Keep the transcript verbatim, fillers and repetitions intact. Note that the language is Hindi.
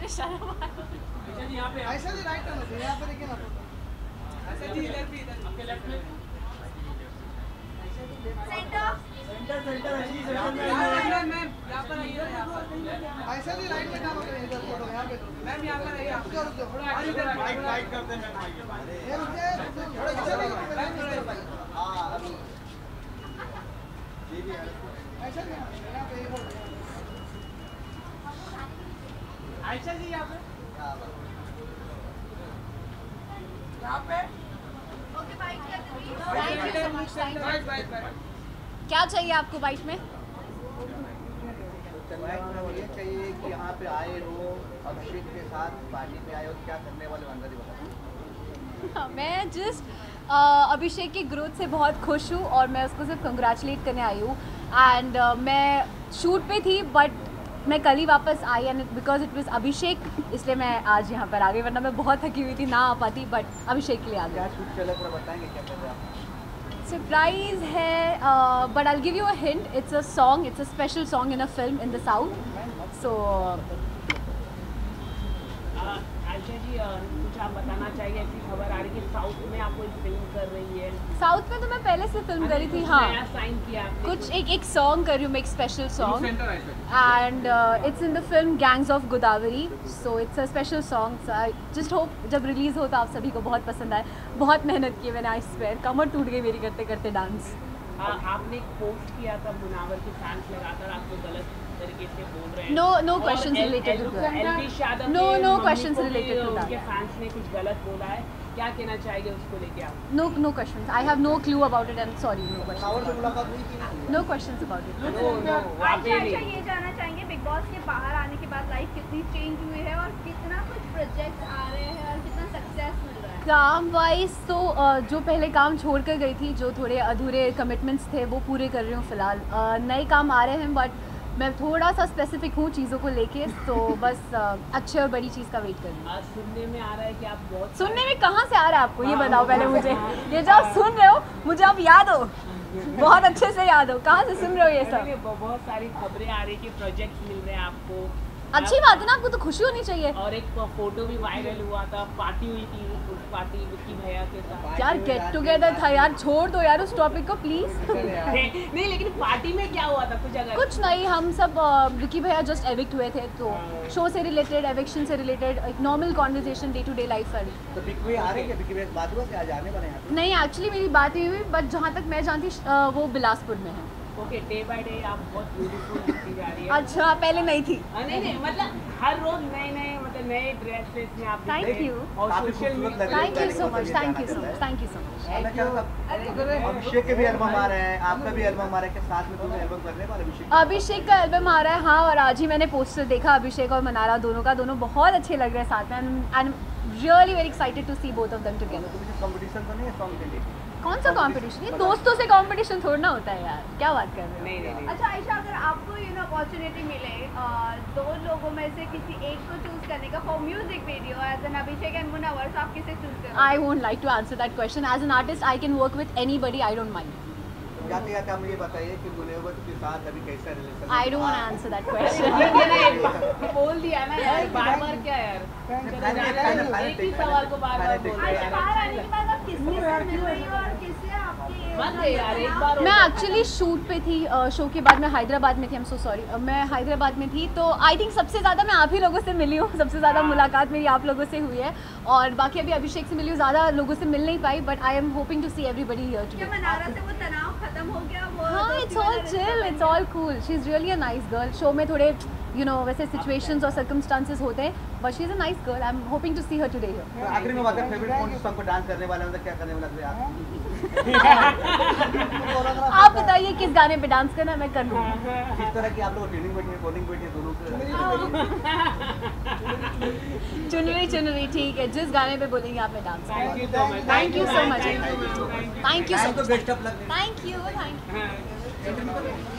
मुझे शर्म आ रही है। ऐसा जी राइट टर्न होती है, यहाँ पे देखिए ना फोटो। ऐसा जी इधर भी, इधर आपके लेफ्ट में। सेंटर सेंटर सेंटर ऐसी सेंटर में मैम यहाँ पर आइए, ऐसा जी राइट में काम करें, इधर फोटो यहाँ पे मैम, यहाँ पर आइए। रुक जाओ रुक जाओ, थोड़ा इधर माइक माइक कर दे मैम, ये रुक जाए थोड़ा इधर मैम, थोड़ा हां अभी जी जी ऐसा जी यहाँ पे इधर ऐसा जी यहाँ पे यहाँ पे ओके बाइट कर दीजिए। Thank you so much, thank you. क्या चाहिए आपको बाइट में? बाइट में ये चाहिए कि यहाँ पे आए हो, अभिषेक के साथ पार्टी पे आए हो, क्या करने वाले अंदर ही बताओ। मैं जस्ट अभिषेक की ग्रोथ से बहुत खुश हूँ और मैं उसको सिर्फ कंग्रेचुलेट करने आई हूँ। एंड uh, मैं शूट पे थी बट मैं कल ही वापस आई and because it was Abhishek, इसलिए मैं आज यहाँ पर आ गई, वरना मैं बहुत थकी हुई थी, ना आ पाती, बट अभिषेक के लिए आ क्या गई। शूट चला थोड़ा बताएंगे क्या कर रहे हैं आप? सरप्राइज है, but I will give you a hint, it's a song, it's a special song in a film in the south. So Ayesha ji, कुछ आप बताना चाहिए? ऐसी खबर आ रही कि साउथ में आप कोई फिल्म कर रही है। साउथ में तो मैं पहले से फिल्म करी थी, हाँ, नया साइन किया आपने? कुछ एक एक सॉन्ग कर रही हूँ मैं, एक special song, and it's in the film gangs of Godavari. So it's a special song, so I just hope जब रिलीज़ हो तो आप सभी को बहुत पसंद आए। बहुत मेहनत की मैंने, आई स्वेयर कमर टूट गई मेरी करते करते डांस। आ, आपने एक पोस्ट किया था, मुनावर के फैंस लगातार आपको गलत तरीके से बोल रहे हैं। No no questions related to that. Elvish Yadav No, के no मम्मी questions को भी related to that. उनके फैंस ने कुछ गलत बोला है, क्या कहना चाहेंगे उसको लेके आप? No no questions. I have no clue about it. I'm sorry. No और से questions. मुलाकात हुई कि नहीं? No questions about it. No no Ayesha वाकई आयशा नहीं। ये जानना चाहेंगे बिग बॉस के बाहर आने के बाद लाइफ कितनी चेंज हुई है और कितना कुछ प्रोजेक्ट्स आ रहे हैं और कितना सक्सेस मिल रहा है? काम वाइज तो अ, जो पहले काम छोड़ कर गई थी, जो थोड़े अधूरे कमिटमेंट्स थे वो पूरे कर रही हूँ फ़िलहाल। अ, नए काम आ रहे हैं बट मैं थोड़ा सा स्पेसिफिक हूँ चीज़ों को लेके, तो बस अ, अच्छे और बड़ी चीज़ का वेट कर रही हूँ। आज सुनने में आ रहा है कि आप बहुत सुनने में कहाँ से आ रहा है आपको, ये बताओ पहले मुझे। ये जो आप सुन रहे हो मुझे आप याद हो, बहुत अच्छे से याद हो, कहाँ से सुन रहे हो ये सब? नहीं, नहीं, बहुत सारी खबरें आ रही कि प्रोजेक्ट मिल रहे हैं आपको। अच्छी बात है ना, आपको तो खुशी होनी चाहिए। और एक फोटो भी वायरल हुआ था, पार्टी हुई थी, उस पार्टी विक्की भैया के साथ। यार गेट टुगेदर था यार, छोड़ दो यार उस टॉपिक को प्लीज। नहीं लेकिन पार्टी में क्या हुआ था कुछ? अगर कुछ नहीं, हम सब अ, विक्की भैया जस्ट एविक्ट हुए थे, तो शो से रिलेटेड, एविक्शन से रिलेटेड एक normal conversation day to day life पर। तो बिग वे आ रहे हैं, बिग वे बात हुआ कि आज आने वाले हैं यहाँ पे? नहीं एक्चुअली मेरी बात नहीं हुई, बट जहाँ तक मैं जानती अ, वो बिलासपुर में है। ओके, डे बाय डे आप बहुत ब्यूटीफुल दिखती जा रही है। अच्छा, पहले नहीं थी। हाँ, नहीं नहीं मतलब हर रोज नए नए मतलब नए ड्रेसेस में आप Thank दिखते हैं। you. और काफी सोशल खूबसूरत मीडिया लग रही है। Thank you so much, thank you so much, thank you so much. मैं कह रहा था, अभिषेक के भी एल्बम आ रहे हैं, आपका भी एल्बम आ रहा है, के साथ में दोनों एल्बम करने वाले अभिषेक? अभिषेक का एल्बम आ रहा है, हाँ, और आज ही मैंने पोस्टर देखा अभिषेक और मनारा दोनों का, दोनों बहुत अच्छे लग रहे हैं साथ में, and really very excited to see both of them together. तो मुझे कंपटीशन तो नहीं है सॉन्ग के लिए? कौन सा कंपटीशन? ये दोस्तों से कंपटीशन थोड़ा ना होता है यार, क्या बात कर रहे हो? नहीं नहीं नहीं अच्छा आयशा, अगर आपको यू नो अपॉर्चुनिटी मिले अ, दो लोगों में से किसी एक को चूज करने का for music video as an Abhishek and Munawar, तो आप किसे चूज करोगे? I won't like to answer that question. As an artist, I can work with anybody. I don't mind. जाते जाते आप मुझे बताइए कि मुनेवर के साथ अभी कैसा relation? I don't want to answer that question. ठीक है ना, एक बार बोल दिया ना यार, बार बार क्या यार, चलो जाना है, एक ही सवाल को बार बार बोल रहे आयशा, हैं बाहर आने के बाद आप किसके साथ मिल रही हो और किससे आपकी मत दे यार, एक बार मैं एक्चुअली शूट पे थी, शो के बाद मैं हैदराबाद में थी, आई एम सो सॉरी, मैं हैदराबाद में थी, तो आई थिंक सबसे ज़्यादा मैं आप ही लोगों से मिली हूँ, सबसे ज़्यादा मुलाकात मेरी आप लोगों से हुई है, और बाकी अभी अभिषेक से मिली हूँ, ज़्यादा लोगों से मिल नहीं पाई, but I am hoping to see everybody here क्या टुडे। मनारा से वो तनाव खत्म हो गया? वो हाँ, दोस्ती इट्स वाला ऑल रिश्ता चिल, बन इट्स गया? All cool, she is really a nice girl. Show में थोड़े यू नो वैसे सिचुएशंस और सर्कमस्टांसेस होते हैं, but she is a nice girl, I am hoping to see her today here. तो आखिरी में बात है, फेवरेट कौन सा सॉन्ग पर डांस करने वाले हैं, मतलब क्या करने वाले हैं आप? आप बताइए किस गाने पे डांस करना है, मैं कर लूँगी। किस तरह की आप लोग ट्रेनिंग बैठी है, बॉलिंग बैठी है, दोनों चुनरी चुनरी ठीक है, जिस गाने पे बोलेंगे आप मैं dance Thank you so much. Thank you so much, Thank you, thank you. Thank you so तो much, best of luck. Thank you, thank you.